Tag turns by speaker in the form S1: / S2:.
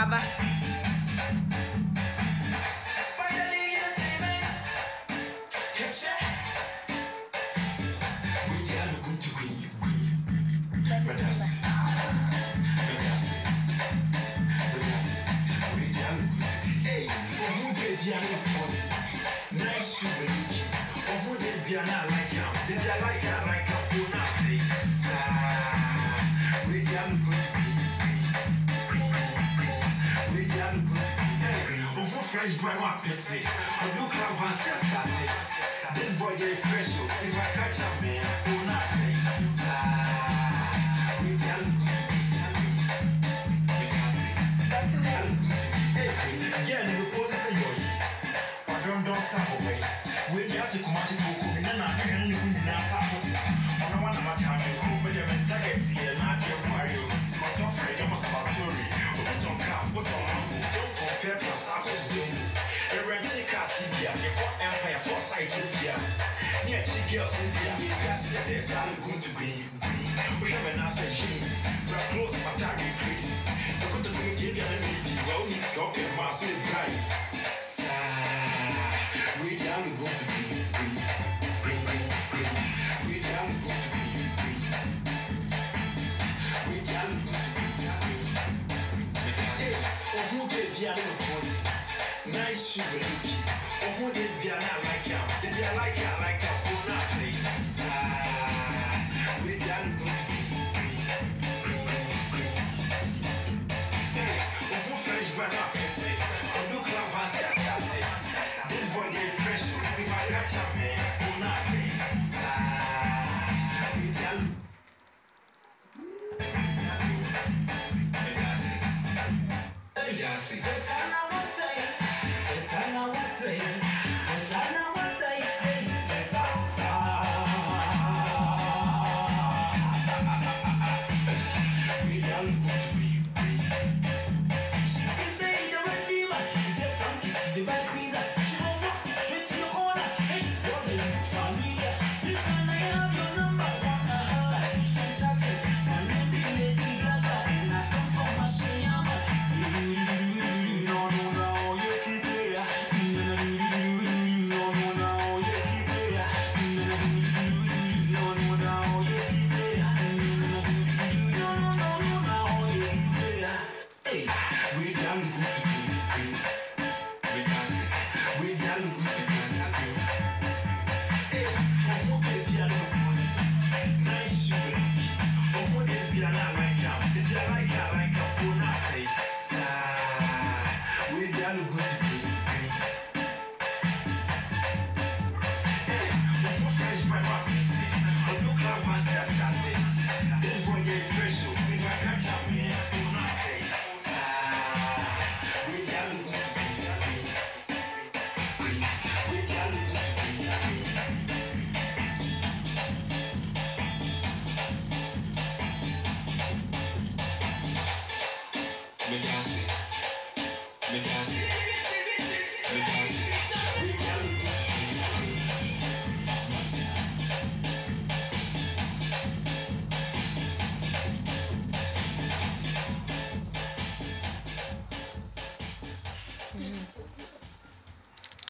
S1: Aba.
S2: Fresh grandma pitsy, a new club has just started. This boy get fresh, if I catch up, man, will not stay. We can again, the police say yo, but don't stop away. We just come out to go, and then I'm going to win the NASA. On one of my time, you go, but you're in targets here, not your Mario. It's my top friend, you must have a story. But don't come, but don't compare to a South Zone. Every cast in here, you got Empire for sight in here. Near Chickens in here, we just said there's not going to be. We have an answer here. We're close, but I'm crazy. The good to give you a meeting, well, he's got a massive guy. We're down to go to be. We're down to go to be. We're down to go to be. Oh, who gave you a little nice sugar cookie. Oh, who is the other like you? Did you like you? Like you? Oh, not say. We're down to go to be. Oh, who fresh brand up? Oh, look how fast just started. This boy get fresh. If I catch up, man, oh, not say. We're down. Yes, yes. We're down to